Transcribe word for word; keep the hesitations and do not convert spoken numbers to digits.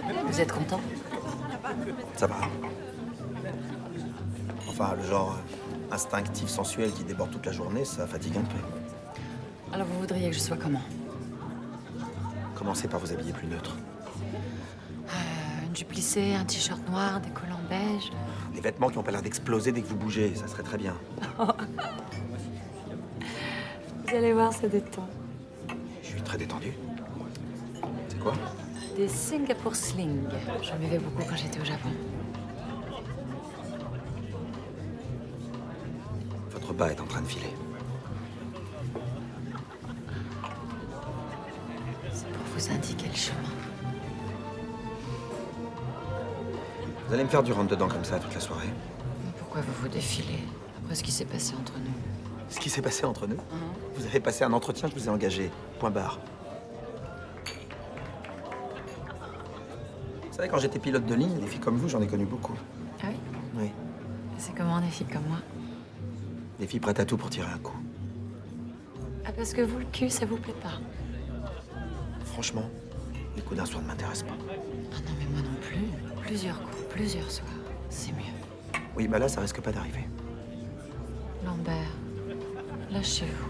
Vous êtes content? Ça va. Enfin, le genre euh, instinctif, sensuel qui déborde toute la journée, ça fatigue un peu. Alors vous voudriez que je sois comment? Commencez par vous habiller plus neutre. euh, Une jupe plissée, un t-shirt noir, des collants beige. Des vêtements qui ont pas l'air d'exploser dès que vous bougez, ça serait très bien. Vous allez voir, ça détend. Je suis très détendu. C'est quoi? Des Singapore Sling. J'en buvais beaucoup quand j'étais au Japon. Votre bas est en train de filer. C'est pour vous indiquer le chemin. Vous allez me faire du rentre-dedans comme ça toute la soirée. Mais pourquoi vous vous défilez? Après ce qui s'est passé entre nous. Ce qui s'est passé entre nous? Hein? Vous avez passé un entretien, je vous ai engagé. Point barre. Vous savez, quand j'étais pilote de ligne, des filles comme vous, j'en ai connu beaucoup. Ah oui? Oui. C'est comment des filles comme moi? Des filles prêtes à tout pour tirer un coup. Ah, parce que vous, le cul, ça vous plaît pas? Franchement, les coups d'un soir ne m'intéressent pas. Ah non, mais moi non plus. Plusieurs coups, plusieurs soirs. C'est mieux. Oui, bah là, ça risque pas d'arriver. Lambert, lâchez-vous.